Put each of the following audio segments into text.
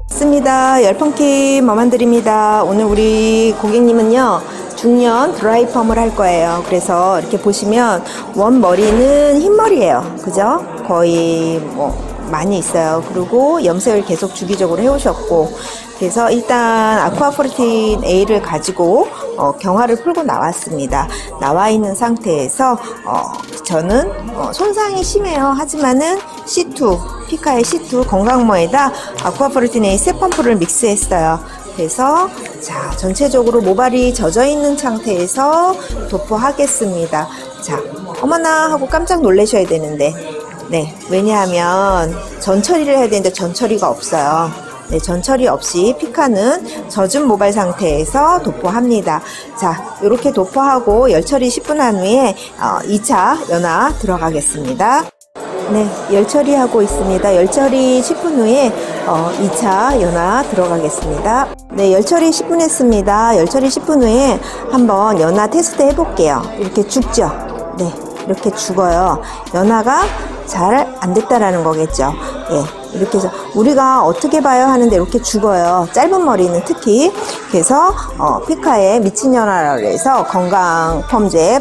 있습니다. 열펑킴 머만드립니다. 오늘 우리 고객님은요 중년 드라이 펌을 할 거예요. 그래서 이렇게 보시면 원 머리는 흰 머리예요. 그죠? 거의 많이 있어요. 그리고 염색을 계속 주기적으로 해오셨고, 그래서 일단 아쿠아포르틴 A를 가지고 경화를 풀고 나왔습니다. 나와 있는 상태에서 저는 손상이 심해요. 하지만은 C2 피카의 C2 건강모에다 아쿠아포르틴 A 세 펌프를 믹스했어요. 그래서 자, 전체적으로 모발이 젖어 있는 상태에서 도포하겠습니다. 자, 어머나 하고 깜짝 놀라셔야 되는데, 네, 왜냐하면 전처리를 해야 되는데 전처리가 없어요. 네, 전처리 없이 피카는 젖은 모발 상태에서 도포합니다. 자, 이렇게 도포하고 열처리 10분 한 후에 2차 연화 들어가겠습니다. 네, 열처리하고 있습니다. 열처리 10분 후에 2차 연화 들어가겠습니다. 네, 열처리 10분 했습니다. 열처리 10분 후에 한번 연화 테스트 해볼게요. 이렇게 죽죠? 네, 이렇게 죽어요. 연화가 잘 안 됐다라는 거겠죠. 예, 이렇게 해서 우리가 어떻게 봐요 하는데 이렇게 죽어요. 짧은 머리는 특히. 그래서 피카의 미친 연화라고 해서 건강 펌제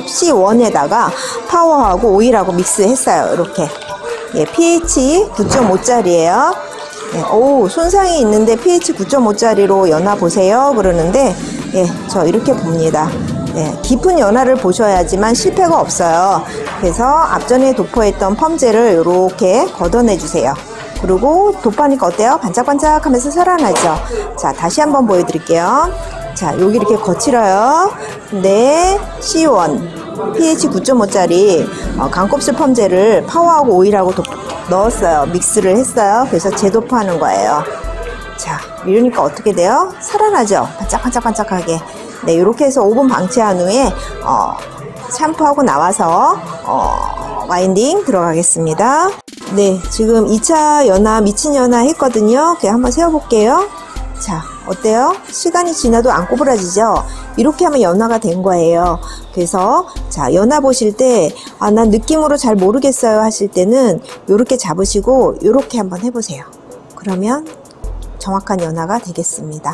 C1에다가 파워하고 오일하고 믹스했어요. 이렇게. 예, pH 9.5짜리예요. 예, 오, 손상이 있는데 pH 9.5짜리로 연화 보세요 그러는데, 예, 저 이렇게 봅니다. 네, 깊은 연화를 보셔야지만 실패가 없어요. 그래서 앞전에 도포했던 펌제를 이렇게 걷어내 주세요. 그리고 도포하니까 어때요? 반짝반짝 하면서 살아나죠. 자, 다시 한번 보여드릴게요. 자, 여기 이렇게 거칠어요. 근데 C1 pH 9.5짜리 강곱슬 펌제를 파워하고 오일하고 넣었어요. 믹스를 했어요. 그래서 재도포하는 거예요. 자, 이러니까 어떻게 돼요? 살아나죠? 반짝반짝반짝하게. 네, 이렇게 해서 5분 방치한 후에 샴푸하고 나와서 와인딩 들어가겠습니다. 네, 지금 2차 연화 미친 연화 했거든요. 그냥 한번 세워볼게요. 자, 어때요? 시간이 지나도 안 꼬부라지죠? 이렇게 하면 연화가 된 거예요. 그래서 자, 연화 보실 때 난 느낌으로 잘 모르겠어요 하실 때는 이렇게 잡으시고 이렇게 한번 해보세요. 그러면 정확한 연화가 되겠습니다.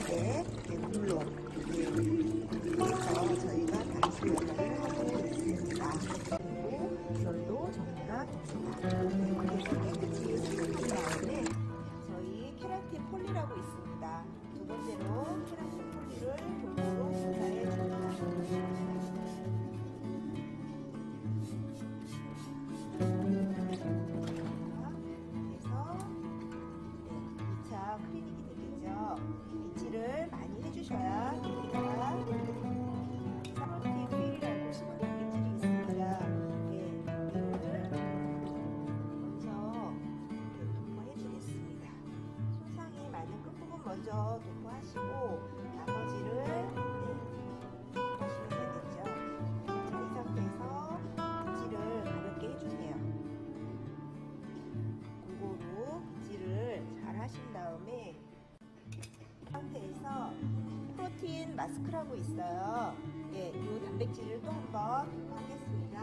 저희 케라틴 폴리라고 있습니다. 두 번째로 케라틴 폴리를 골고루 분사해 줍니다. 그래서 2차 클리닉이 되겠죠. 빗질을 많이 해주셔야 됩니다. 사모님 휠이라고 심은 단백질이 있습니다. 이거를 먼저 도포해주겠습니다. 손상이 많은 끝부분 먼저 도포하시고 나머지를 하시면 되겠죠. 자, 이 상태에서 빗질을 가볍게 해주세요. 골고루 빗질을 잘 하신 다음에 이 상태에서 프로틴 마스크라고 있어요. 예, 이 단백질을 또 한번 하겠습니다.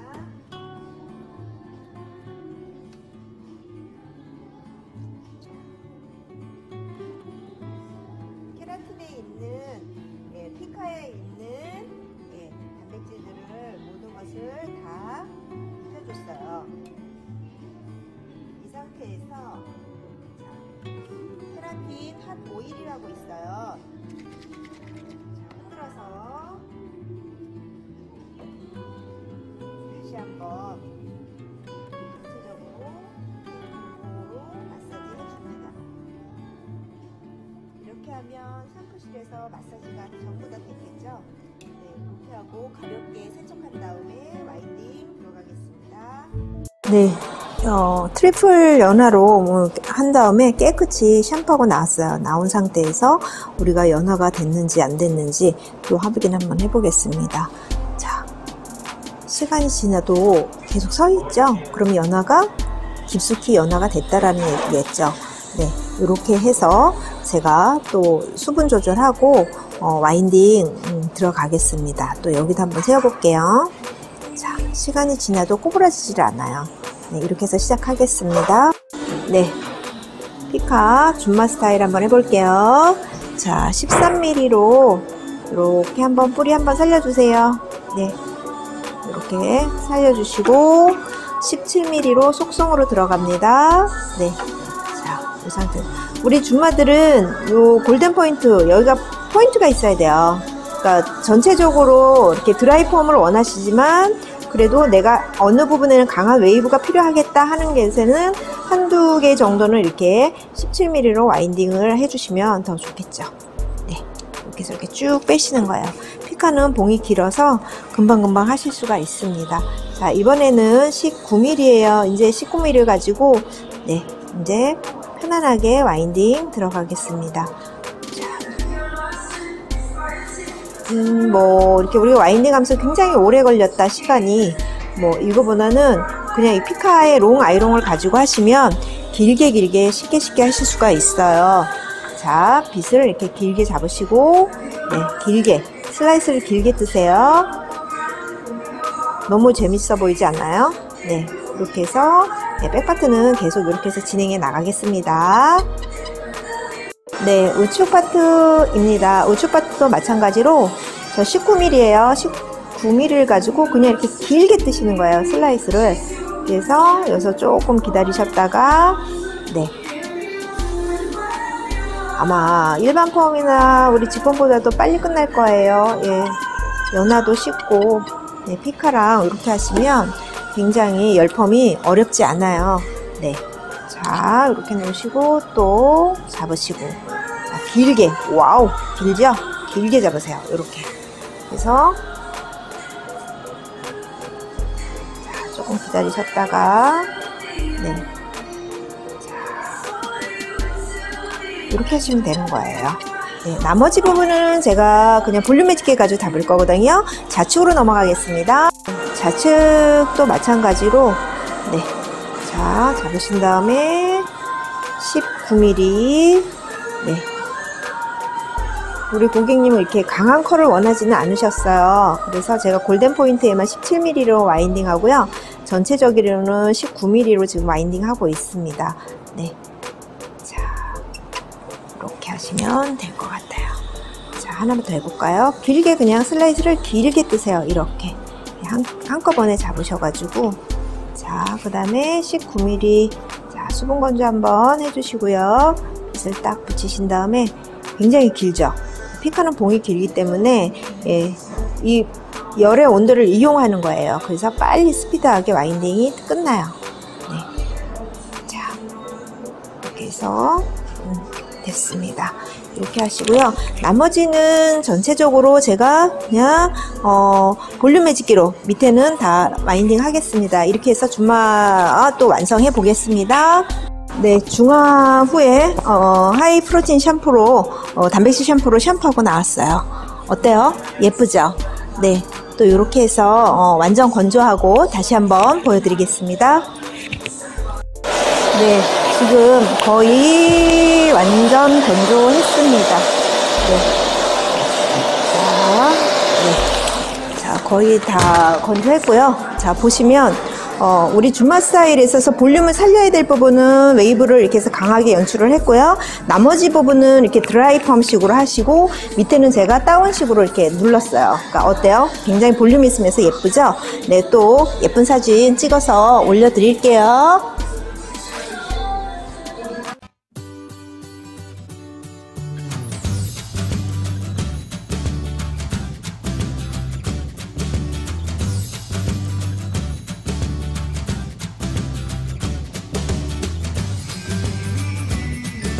케라틴에 있는 피카에 있는 단백질들을 모든 것을 다 펴줬어요. 이 상태에서 케라틴 핫 오일이라고 있어요. 흔들어서 다시 한번 전체적으로 마사지 해줍니다. 이렇게 하면 샴푸실에서 마사지가 전부 다 됐겠죠? 네, 이렇게 하고 가볍게 세척한 다음에 와인딩 들어가겠습니다. 네, 트리플 연화로 한 다음에 깨끗이 샴푸하고 나왔어요. 나온 상태에서 우리가 연화가 됐는지 안 됐는지 또 확인 한번 해보겠습니다. 자, 시간이 지나도 계속 서 있죠? 그럼 연화가 깊숙이 연화가 됐다라는 얘기겠죠. 네, 이렇게 해서 제가 또 수분 조절하고 와인딩 들어가겠습니다. 또 여기도 한번 세워볼게요. 자, 시간이 지나도 꼬부라지질 않아요. 네, 이렇게 해서 시작하겠습니다. 네, 피카 줌마 스타일 한번 해볼게요. 자, 13mm로 이렇게 한번 뿌리 한번 살려주세요. 네, 이렇게 살려주시고 17mm로 속성으로 들어갑니다. 네, 자, 이 상태. 우리 줌마들은 요 골든 포인트, 여기가 포인트가 있어야 돼요. 그러니까 전체적으로 이렇게 드라이 펌을 원하시지만 그래도 내가 어느 부분에는 강한 웨이브가 필요하겠다 하는 것에는 한두 개 정도는 이렇게 17mm로 와인딩을 해주시면 더 좋겠죠. 네, 이렇게 해서 이렇게 쭉 빼시는 거예요. 피카는 봉이 길어서 금방금방 하실 수가 있습니다. 자, 이번에는 19mm예요. 이제 19mm를 가지고 네, 이제 편안하게 와인딩 들어가겠습니다. 뭐 이렇게 우리가 와인딩 하면서 굉장히 오래 걸렸다 시간이, 뭐 이거보다는 그냥 이 피카의 롱 아이롱을 가지고 하시면 길게 쉽게 하실 수가 있어요. 자, 빗을 이렇게 길게 잡으시고 네, 길게 슬라이스를 길게 뜨세요. 너무 재밌어 보이지 않나요? 네, 이렇게 해서 네, 백파트는 계속 이렇게 해서 진행해 나가겠습니다. 네, 우측 파트입니다. 우측 파트도 마찬가지로 저 19mm예요. 19mm를 가지고 그냥 이렇게 길게 뜨시는 거예요. 슬라이스를. 그래서 여기서 조금 기다리셨다가 네, 아마 일반 펌이나 우리 직펌보다도 빨리 끝날 거예요. 예, 연화도 쉽고 네, 피카랑 이렇게 하시면 굉장히 열펌이 어렵지 않아요. 네, 자, 이렇게 놓으시고 또 잡으시고 자, 길게, 와우, 길죠? 길게 잡으세요. 이렇게. 그래서 자, 조금 기다리셨다가 네, 자, 이렇게 하시면 되는 거예요. 네, 나머지 부분은 제가 그냥 볼륨 매직기 가지고 잡을 거거든요. 좌측으로 넘어가겠습니다. 좌측도 마찬가지로 네, 자, 잡으신 다음에 19mm. 네, 우리 고객님은 이렇게 강한 컬을 원하지는 않으셨어요. 그래서 제가 골든 포인트에만 17mm로 와인딩 하고요. 전체적으로는 19mm로 지금 와인딩 하고 있습니다. 네, 자, 이렇게 하시면 될 것 같아요. 자, 하나만 더 해볼까요? 길게 그냥 슬라이스를 길게 뜨세요. 이렇게 한꺼번에 잡으셔가지고 자, 그 다음에 19mm 자, 수분 건조 한번 해주시고요. 빗을 딱 붙이신 다음에 굉장히 길죠? 피카는 봉이 길기 때문에 예, 이 열의 온도를 이용하는 거예요. 그래서 빨리 스피드하게 와인딩이 끝나요. 네, 자, 이렇게 해서 됐습니다. 이렇게 하시고요. 나머지는 전체적으로 제가 그냥 볼륨 매직기로 밑에는 다 와인딩 하겠습니다. 이렇게 해서 줌마 또 완성해 보겠습니다. 네, 중화 후에 하이 프로틴 샴푸로 단백질 샴푸로 샴푸하고 나왔어요. 어때요? 예쁘죠? 네, 또 이렇게 해서 완전 건조하고 다시 한번 보여드리겠습니다. 네, 지금 거의 완전 건조했습니다. 네. 자, 네. 자, 거의 다 건조했고요. 자, 보시면 우리 줌마 스타일에 있어서 볼륨을 살려야 될 부분은 웨이브를 이렇게 해서 강하게 연출을 했고요. 나머지 부분은 이렇게 드라이 펌식으로 하시고 밑에는 제가 다운식으로 이렇게 눌렀어요. 그러니까 어때요? 굉장히 볼륨이 있으면서 예쁘죠? 네, 또 예쁜 사진 찍어서 올려드릴게요.